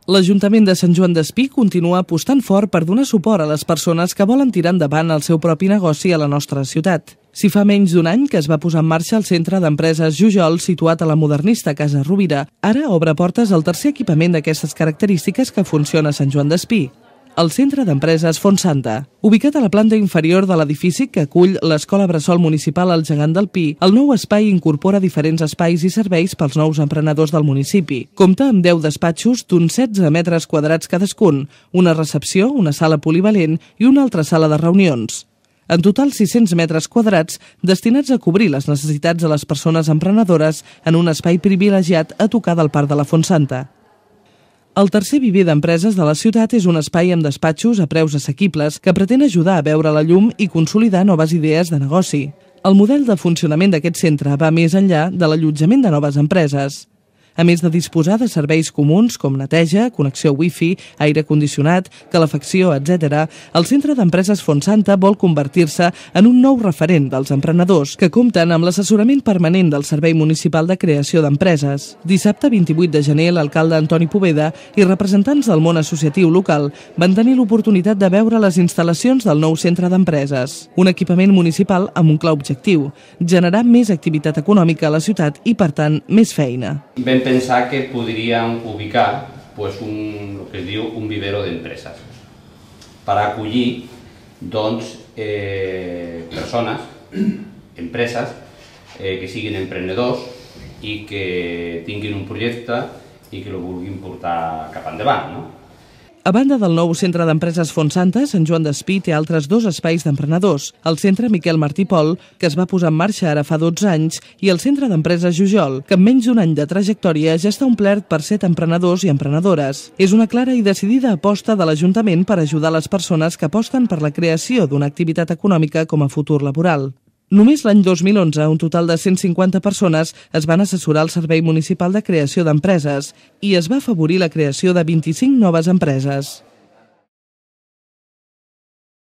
L'Ajuntament de Sant Joan Despí continua apostant fort per donar suport a les persones que volen tirar endavant el seu propi negoci a la nostra ciutat. Si fa menys d'un any que es va posar en marxa el Centre d'Empreses Jujol, situat a la modernista Casa Rovira, ara obre portes al tercer equipament d'aquestes característiques que funciona a Sant Joan Despí, el Centre d'Empreses Fontsanta. Ubicat a la planta inferior de l'edifici que acull l'Escola Bressol Municipal al Gegant del Pi, el nou espai incorpora diferents espais i serveis pels nous emprenedors del municipi. Compta amb 10 despatxos d'uns 16 metres quadrats cadascun, una recepció, una sala polivalent i una altra sala de reunions. En total 600 metres quadrats destinats a cobrir les necessitats de les persones emprenedores en un espai privilegiat a tocar del Parc de la Fontsanta. El tercer viver d'empreses de la ciutat és un espai amb despatxos a preus assequibles que pretén ajudar a veure la llum i consolidar noves idees de negoci. El model de funcionament d'aquest centre va més enllà de l'allotjament de noves empreses. A més de disposar de serveis comuns com neteja, connexió wifi, aire condicionat, calefacció, etc., el Centre d'Empreses Fontsanta vol convertir-se en un nou referent dels emprenedors que compten amb l'assessorament permanent del Servei Municipal de Creació d'Empreses. Dissabte 28 de gener, l'alcalde Antoni Poveda i representants del món associatiu local van tenir l'oportunitat de veure les instal·lacions del nou Centre d'Empreses, un equipament municipal amb un clar objectiu: generar més activitat econòmica a la ciutat i, per tant, més feina. Vam pensar que podríem ubicar lo que es diu un vivero d'empreses per acollir persones, empreses que siguin emprenedors i que tinguin un projecte i que el vulguin portar cap endavant, no? A banda del nou Centre d'Empreses Fontsanta, Sant Joan Despí té altres 2 espais d'emprenedors, el Centre Miquel Martí Pol, que es va posar en marxa ara fa 12 anys, i el Centre d'Empreses Jujol, que en menys d'un any de trajectòria ja està omplert per 7 emprenedors i emprenedores. És una clara i decidida aposta de l'Ajuntament per ajudar les persones que aposten per la creació d'una activitat econòmica com a futur laboral. Només l'any 2011, un total de 150 persones es van assessorar al Servei Municipal de Creació d'Empreses i es va afavorir la creació de 25 noves empreses.